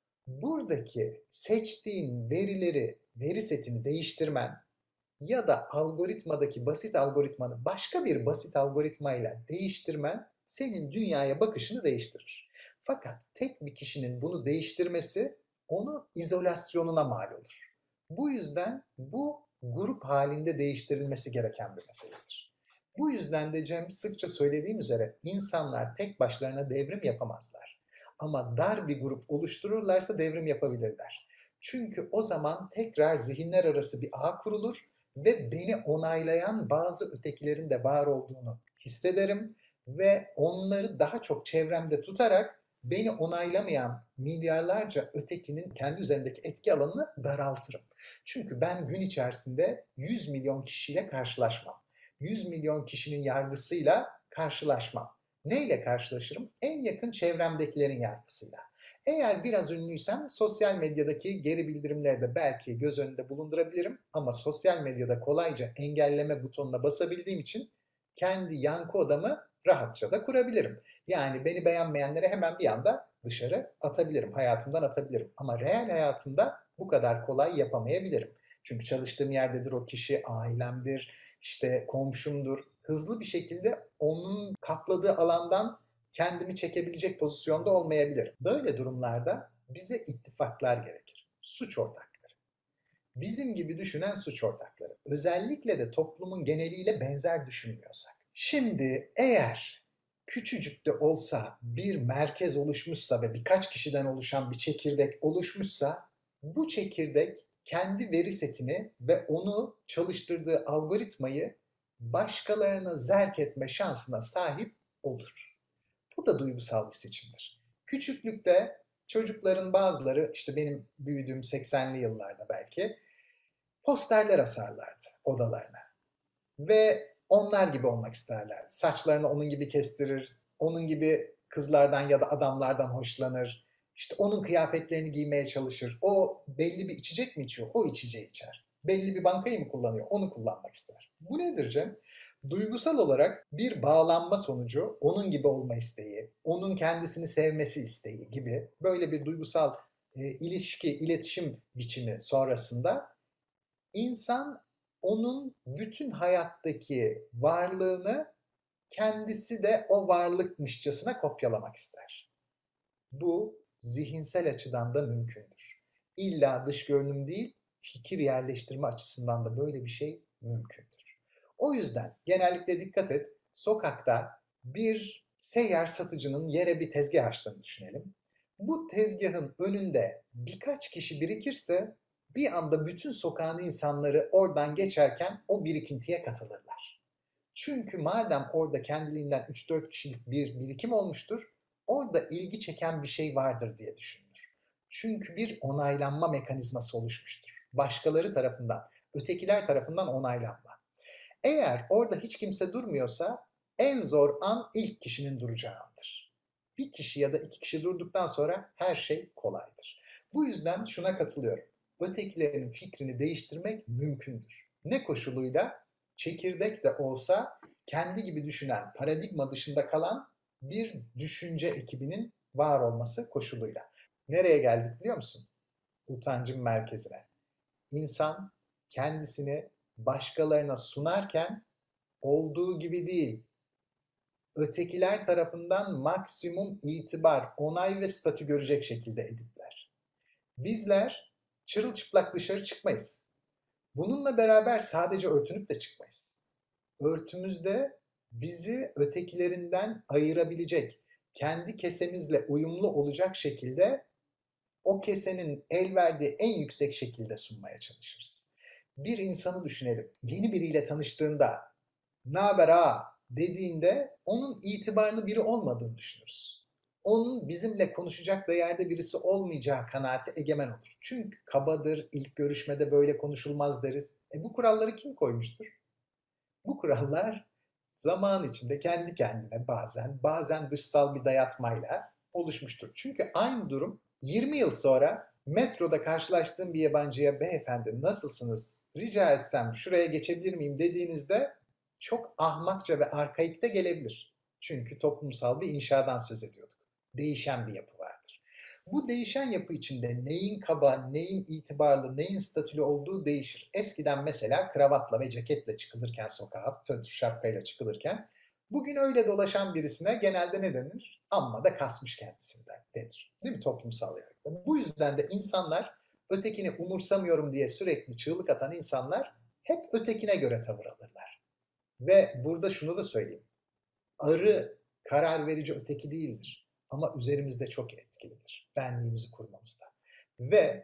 Speaker 1: Buradaki seçtiğin verileri, veri setini değiştirmen ya da algoritmadaki basit algoritmanı başka bir basit algoritmayla değiştirmen senin dünyaya bakışını değiştirir. Fakat tek bir kişinin bunu değiştirmesi onu izolasyonuna mal olur. Bu yüzden bu grup halinde değiştirilmesi gereken bir meseledir. Bu yüzden de Cem sıkça söylediğim üzere insanlar tek başlarına devrim yapamazlar. Ama dar bir grup oluştururlarsa devrim yapabilirler. Çünkü o zaman tekrar zihinler arası bir ağ kurulur ve beni onaylayan bazı ötekilerin de var olduğunu hissederim ve onları daha çok çevremde tutarak beni onaylamayan milyarlarca ötekinin kendi üzerindeki etki alanını daraltırım. Çünkü ben gün içerisinde 100 milyon kişiyle karşılaşmam. 100 milyon kişinin yargısıyla karşılaşmam. Neyle karşılaşırım? En yakın çevremdekilerin yargısıyla. Eğer biraz ünlüysem sosyal medyadaki geri bildirimleri de belki göz önünde bulundurabilirim ama sosyal medyada kolayca engelleme butonuna basabildiğim için kendi yankı odamı rahatça da kurabilirim. Yani beni beğenmeyenlere hemen bir anda dışarı atabilirim, hayatımdan atabilirim. Ama reel hayatımda bu kadar kolay yapamayabilirim. Çünkü çalıştığım yerdedir o kişi, ailemdir, işte komşumdur. Hızlı bir şekilde onun kapladığı alandan kendimi çekebilecek pozisyonda olmayabilirim. Böyle durumlarda bize ittifaklar gerekir. Suç ortakları. Bizim gibi düşünen suç ortakları. Özellikle de toplumun geneliyle benzer düşünmüyorsak. Şimdi eğer küçücük de olsa bir merkez oluşmuşsa ve birkaç kişiden oluşan bir çekirdek oluşmuşsa bu çekirdek kendi veri setini ve onu çalıştırdığı algoritmayı başkalarına zerk etme şansına sahip olur. Bu da duygusal bir seçimdir. Küçüklükte çocukların bazıları işte benim büyüdüğüm 80'li yıllarda belki posterler asarlardı odalarına. Ve onlar gibi olmak isterlerdi. Saçlarını onun gibi kestirir, onun gibi kızlardan ya da adamlardan hoşlanır. İşte onun kıyafetlerini giymeye çalışır. O belli bir içecek mi içiyor? O içeceği içer. Belli bir bankayı mı kullanıyor? Onu kullanmak ister. Bu nedir Cem? Duygusal olarak bir bağlanma sonucu onun gibi olma isteği, onun kendisini sevmesi isteği gibi böyle bir duygusal ilişki, iletişim biçimi sonrasında İnsan onun bütün hayattaki varlığını kendisi de o varlıkmışçasına kopyalamak ister. Bu zihinsel açıdan da mümkündür. İlla dış görünüm değil, fikir yerleştirme açısından da böyle bir şey mümkündür. O yüzden genellikle dikkat et, sokakta bir seyyar satıcının yere bir tezgah açtığını düşünelim. Bu tezgahın önünde birkaç kişi birikirse bir anda bütün sokağın insanları oradan geçerken o birikintiye katılırlar. Çünkü madem orada kendiliğinden 3-4 kişilik bir birikim olmuştur, orada ilgi çeken bir şey vardır diye düşünülür. Çünkü bir onaylanma mekanizması oluşmuştur. Başkaları tarafından, ötekiler tarafından onaylanma. Eğer orada hiç kimse durmuyorsa en zor an ilk kişinin duracağı andır. Bir kişi ya da iki kişi durduktan sonra her şey kolaydır. Bu yüzden şuna katılıyorum. Ötekilerin fikrini değiştirmek mümkündür. Ne koşuluyla? Çekirdek de olsa kendi gibi düşünen, paradigma dışında kalan bir düşünce ekibinin var olması koşuluyla. Nereye geldik biliyor musun? Utancın merkezine. İnsan kendisini başkalarına sunarken olduğu gibi değil, ötekiler tarafından maksimum itibar, onay ve statü görecek şekilde editler. Bizler çırılçıplak dışarı çıkmayız. Bununla beraber sadece örtünüp de çıkmayız. Örtümüzde bizi ötekilerinden ayırabilecek, kendi kesemizle uyumlu olacak şekilde o kesenin el verdiği en yüksek şekilde sunmaya çalışırız. Bir insanı düşünelim. Yeni biriyle tanıştığında "Ne haber ha?" dediğinde onun itibarlı biri olmadığını düşünürüz. Onun bizimle konuşacak değerde birisi olmayacağı kanaati egemen olur. Çünkü kabadır, ilk görüşmede böyle konuşulmaz deriz. Bu kuralları kim koymuştur? Bu kurallar zaman içinde kendi kendine bazen dışsal bir dayatmayla oluşmuştur. Çünkü aynı durum 20 yıl sonra metroda karşılaştığım bir yabancıya "Beyefendi nasılsınız? Rica etsem şuraya geçebilir miyim?" dediğinizde çok ahmakça ve arkaik de gelebilir. Çünkü toplumsal bir inşadan söz ediyorduk. Değişen bir yapı vardır. Bu değişen yapı içinde neyin kaba, neyin itibarlı, neyin statülü olduğu değişir. Eskiden mesela kravatla ve ceketle çıkılırken sokağa, fötr şapkayla çıkılırken, bugün öyle dolaşan birisine genelde ne denir? Amma da kasmış kendisinden denir. Değil mi toplumsal yargıda? Bu yüzden de insanlar ötekini umursamıyorum diye sürekli çığlık atan insanlar hep ötekine göre tavır alırlar. Ve burada şunu da söyleyeyim. Arı karar verici öteki değildir. Ama üzerimizde çok etkilidir. Benliğimizi kurmamızda. Ve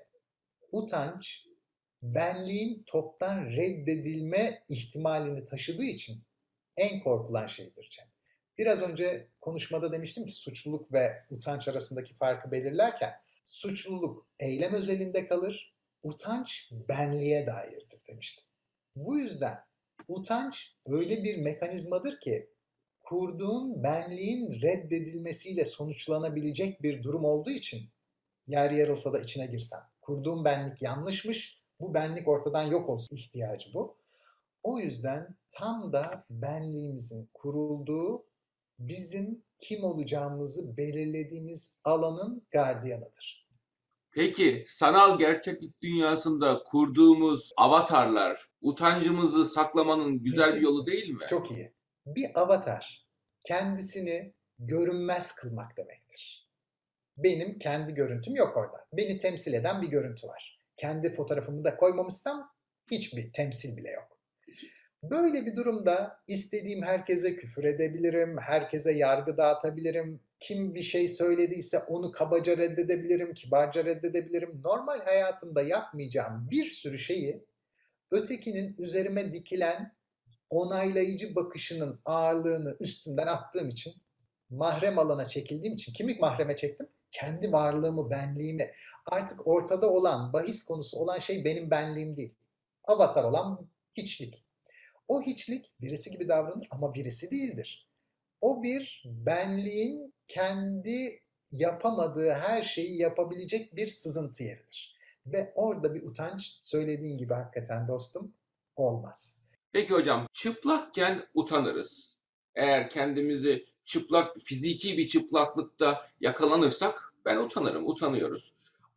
Speaker 1: utanç, benliğin toptan reddedilme ihtimalini taşıdığı için en korkulan şeydir Cem. Biraz önce konuşmada demiştim ki suçluluk ve utanç arasındaki farkı belirlerken suçluluk eylem özelinde kalır, utanç benliğe dairdir demiştim. Bu yüzden utanç öyle bir mekanizmadır ki kurduğun benliğin reddedilmesiyle sonuçlanabilecek bir durum olduğu için yer yarılsa da içine girsen. Kurduğun benlik yanlışmış, bu benlik ortadan yok olsun ihtiyacı bu. O yüzden tam da benliğimizin kurulduğu, bizim kim olacağımızı belirlediğimiz alanın gardiyanıdır.
Speaker 2: Peki sanal gerçeklik dünyasında kurduğumuz avatarlar utancımızı saklamanın güzel bir yolu
Speaker 1: Müthişsin.
Speaker 2: değil mi?
Speaker 1: Çok iyi. Bir avatar kendisini görünmez kılmak demektir. Benim kendi görüntüm yok orada. Beni temsil eden bir görüntü var. Kendi fotoğrafımı da koymamışsam hiçbir temsil bile yok. Böyle bir durumda istediğim herkese küfür edebilirim, herkese yargı dağıtabilirim. Kim bir şey söylediyse onu kabaca reddedebilirim, kibarca reddedebilirim. Normal hayatımda yapmayacağım bir sürü şeyi ötekinin üzerime dikilen onaylayıcı bakışının ağırlığını üstümden attığım için, mahrem alana çekildiğim için, kimi mahreme çektim? Kendi varlığımı, benliğimi. Artık ortada olan, bahis konusu olan şey benim benliğim değil. Avatar olan hiçlik. O hiçlik birisi gibi davranır ama birisi değildir. O bir benliğin kendi yapamadığı her şeyi yapabilecek bir sızıntı yeridir. Ve orada bir utanç, söylediğin gibi hakikaten dostum, olmaz.
Speaker 2: Peki hocam, çıplakken utanırız. Eğer kendimizi çıplak, fiziki bir çıplaklıkta yakalanırsak ben utanırım, utanıyoruz.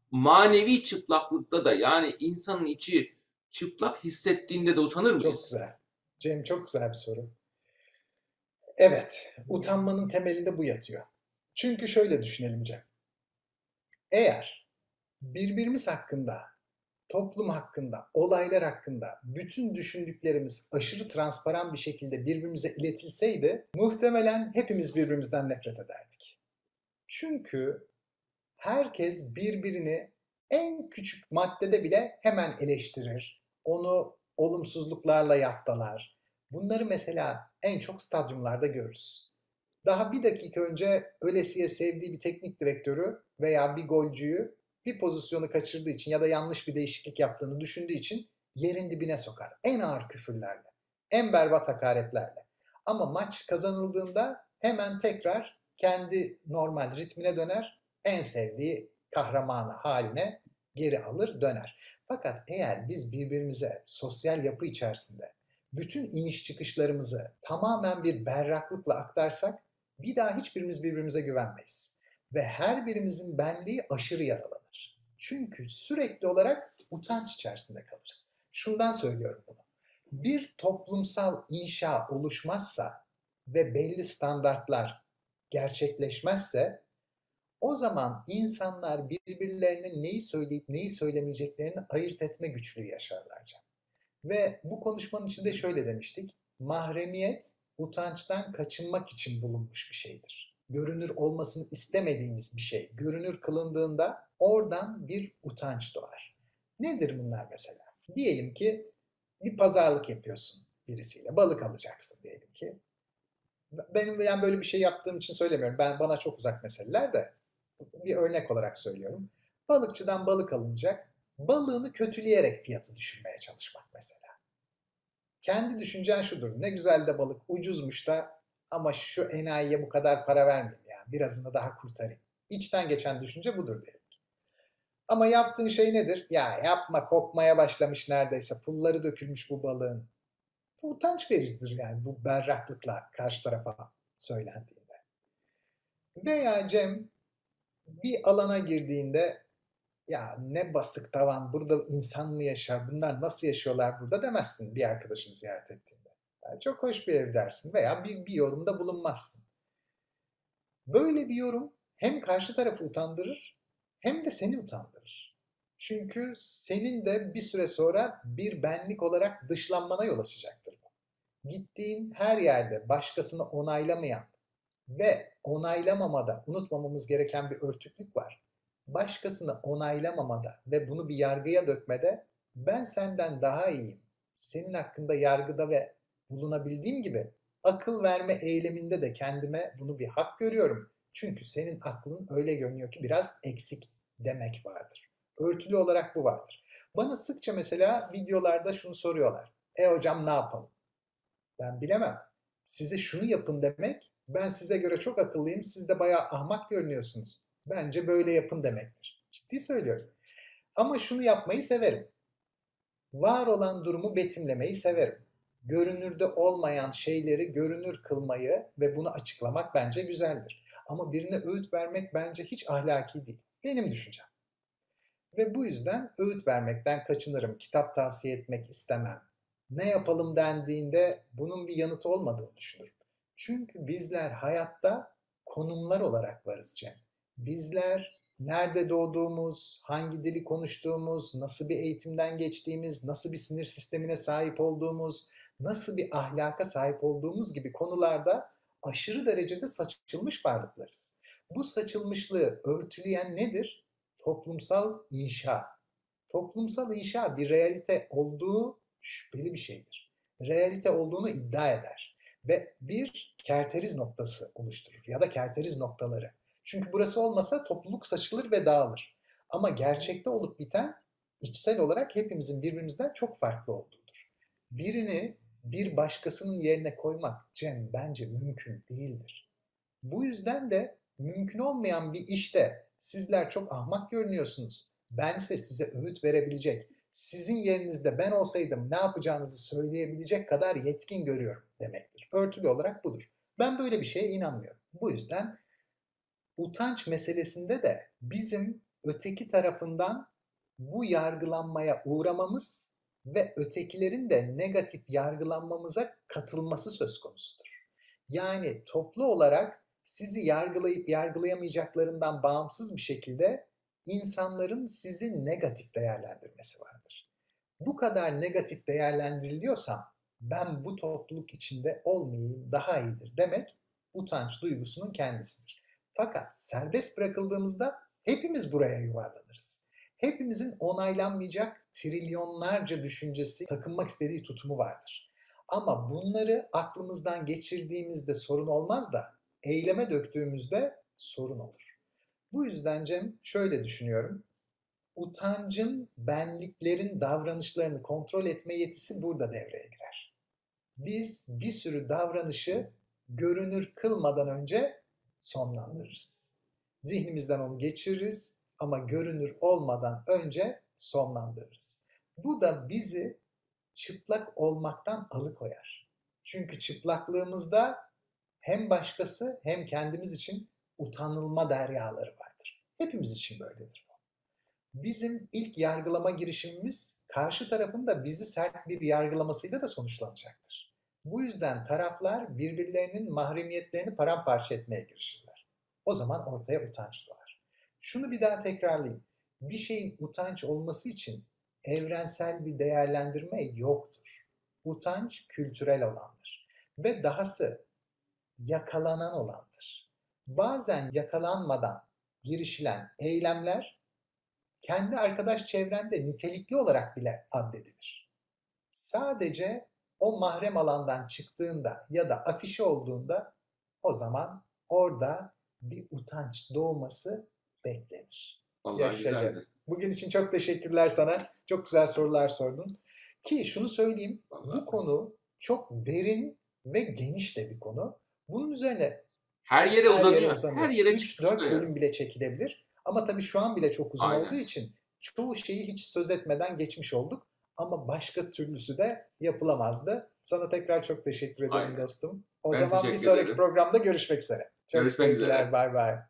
Speaker 2: Manevi çıplaklıkta da yani insanın içi çıplak hissettiğinde de utanır
Speaker 1: Çok
Speaker 2: mıyız?
Speaker 1: güzel. Cem, çok güzel bir soru. Evet, utanmanın temelinde bu yatıyor. Çünkü şöyle düşünelim Cem. Eğer birbirimiz hakkında, toplum hakkında, olaylar hakkında bütün düşündüklerimiz aşırı transparan bir şekilde birbirimize iletilseydi muhtemelen hepimiz birbirimizden nefret ederdik. Çünkü herkes birbirini en küçük maddede bile hemen eleştirir. Onu olumsuzluklarla yaftalar. Bunları mesela en çok stadyumlarda görürüz. Daha bir dakika önce ölesiye sevdiği bir teknik direktörü veya bir golcüyü bir pozisyonu kaçırdığı için ya da yanlış bir değişiklik yaptığını düşündüğü için yerin dibine sokar. En ağır küfürlerle, en berbat hakaretlerle. Ama maç kazanıldığında hemen tekrar kendi normal ritmine döner, en sevdiği kahramanı haline geri alır döner. Fakat eğer biz birbirimize sosyal yapı içerisinde bütün iniş çıkışlarımızı tamamen bir berraklıkla aktarsak bir daha hiçbirimiz birbirimize güvenmeyiz. Ve her birimizin benliği aşırı yaralanır. Çünkü sürekli olarak utanç içerisinde kalırız. Şundan söylüyorum bunu. Bir toplumsal inşa oluşmazsa ve belli standartlar gerçekleşmezse o zaman insanlar birbirlerine neyi söyleyip neyi söylemeyeceklerini ayırt etme güçlüğü yaşarlar Can. Ve bu konuşmanın içinde şöyle demiştik. Mahremiyet utançtan kaçınmak için bulunmuş bir şeydir. Görünür olmasını istemediğimiz bir şey. Görünür kılındığında oradan bir utanç doğar. Nedir bunlar mesela? Diyelim ki bir pazarlık yapıyorsun birisiyle. Balık alacaksın diyelim ki. Benim yani böyle bir şey yaptığım için söylemiyorum. Bana çok uzak meseleler de bir örnek olarak söylüyorum. Balıkçıdan balık alınacak. Balığını kötüleyerek fiyatı düşürmeye çalışmak mesela. Kendi düşüncen şudur. Ne güzel de balık ucuzmuş da ama şu enayiye bu kadar para vermeyeyim ya. Birazını daha kurtarayım. İçten geçen düşünce budur diyelim. Ama yaptığın şey nedir? Ya yapma, kokmaya başlamış neredeyse. Pulları dökülmüş bu balığın. Bu utanç vericidir yani bu berraklıkla karşı tarafa söylendiğinde. Veya Cem bir alana girdiğinde ya ne basık tavan, burada insan mı yaşar, bunlar nasıl yaşıyorlar burada demezsin bir arkadaşını ziyaret ettiğinde. Yani çok hoş bir ev dersin veya bir yorumda bulunmazsın. Böyle bir yorum hem karşı tarafı utandırır hem de seni utandırır. Çünkü senin de bir süre sonra bir benlik olarak dışlanmana yol açacaktır bu. Gittiğin her yerde başkasını onaylamayan ve onaylamamada unutmamamız gereken bir örtüklük var. Başkasını onaylamamada ve bunu bir yargıya dökmede ben senden daha iyiyim. Senin hakkında yargıda ve bulunabildiğim gibi akıl verme eyleminde de kendime bunu bir hak görüyorum. Çünkü senin aklın öyle görünüyor ki biraz eksik demek vardır. Örtülü olarak bu vardır. Bana sıkça mesela videolarda şunu soruyorlar. Hocam ne yapalım? Ben bilemem. Size şunu yapın demek, ben size göre çok akıllıyım, siz de bayağı ahmak görünüyorsunuz. Bence böyle yapın demektir. Ciddi söylüyorum. Ama şunu yapmayı severim. Var olan durumu betimlemeyi severim. Görünürde olmayan şeyleri görünür kılmayı ve bunu açıklamak bence güzeldir. Ama birine öğüt vermek bence hiç ahlaki değil. Benim düşüncem. Ve bu yüzden öğüt vermekten kaçınırım. Kitap tavsiye etmek istemem. Ne yapalım dendiğinde bunun bir yanıtı olmadığını düşünürüm. Çünkü bizler hayatta konumlar olarak varız Cem. Bizler nerede doğduğumuz, hangi dili konuştuğumuz, nasıl bir eğitimden geçtiğimiz, nasıl bir sinir sistemine sahip olduğumuz, nasıl bir ahlaka sahip olduğumuz gibi konularda aşırı derecede saçılmış varlıklarız. Bu saçılmışlığı örtüleyen nedir? Toplumsal inşa. Toplumsal inşa bir realite olduğu şüpheli bir şeydir. Realite olduğunu iddia eder ve bir kerteriz noktası oluşturur ya da kerteriz noktaları. Çünkü burası olmasa topluluk saçılır ve dağılır. Ama gerçekte olup biten içsel olarak hepimizin birbirimizden çok farklı olduğudur. Birini bir başkasının yerine koymak Cem bence mümkün değildir. Bu yüzden de mümkün olmayan bir işte sizler çok ahmak görünüyorsunuz. Bense size öğüt verebilecek, sizin yerinizde ben olsaydım ne yapacağınızı söyleyebilecek kadar yetkin görüyorum demektir. Örtülü olarak budur. Ben böyle bir şeye inanmıyorum. Bu yüzden utanç meselesinde de bizim öteki tarafından bu yargılanmaya uğramamız ve ötekilerin de negatif yargılanmamıza katılması söz konusudur. Yani toplu olarak sizi yargılayıp yargılayamayacaklarından bağımsız bir şekilde insanların sizi negatif değerlendirmesi vardır. Bu kadar negatif değerlendiriliyorsam ben bu topluluk içinde olmayayım daha iyidir demek utanç duygusunun kendisidir. Fakat serbest bırakıldığımızda hepimiz buraya yuvarlanırız. Hepimizin onaylanmayacak trilyonlarca düşüncesi, takınmak istediği tutumu vardır. Ama bunları aklımızdan geçirdiğimizde sorun olmaz da eyleme döktüğümüzde sorun olur. Bu yüzden Cem şöyle düşünüyorum. Utancın benliklerin davranışlarını kontrol etme yetisi burada devreye girer. Biz bir sürü davranışı görünür kılmadan önce sonlandırırız. Zihnimizden onu geçiririz ama görünür olmadan önce sonlandırırız. Bu da bizi çıplak olmaktan alıkoyar. Çünkü çıplaklığımızda hem başkası hem kendimiz için utanılma deryaları vardır. Hepimiz için böyledir bu. bizim ilk yargılama girişimimiz karşı tarafın da bizi sert bir yargılamasıyla da sonuçlanacaktır. Bu yüzden taraflar birbirlerinin mahremiyetlerini paramparça etmeye girişirler. O zaman ortaya utanç doğar. Şunu bir daha tekrarlayayım. Bir şeyin utanç olması için evrensel bir değerlendirme yoktur. Utanç kültürel olandır. Ve dahası yakalanan olandır. Bazen yakalanmadan girişilen eylemler kendi arkadaş çevrende nitelikli olarak bile addedilir. Sadece o mahrem alandan çıktığında ya da afişe olduğunda o zaman orada bir utanç doğması beklenir.
Speaker 2: Vallahi
Speaker 1: Yaşayacak.
Speaker 2: güzeldi.
Speaker 1: Bugün için çok teşekkürler sana. Çok güzel sorular sordun. Ki şunu söyleyeyim,
Speaker 2: Vallahi.
Speaker 1: bu konu çok derin ve geniş de bir konu. Bunun üzerine
Speaker 2: Her yere uzanıyor. Her yere
Speaker 1: 3-4 bölüm bile çekilebilir. Ama tabii şu an bile çok uzun
Speaker 2: Aynen.
Speaker 1: olduğu için çoğu şeyi hiç söz etmeden geçmiş olduk. Ama başka türlüsü de yapılamazdı. Sana tekrar çok teşekkür ederim
Speaker 2: Aynen.
Speaker 1: dostum. O
Speaker 2: Ben
Speaker 1: zaman bir
Speaker 2: teşekkür
Speaker 1: sonraki
Speaker 2: ederim.
Speaker 1: programda görüşmek üzere. Çok
Speaker 2: Görüşmek
Speaker 1: sevgiler.
Speaker 2: üzere.
Speaker 1: Bay bay.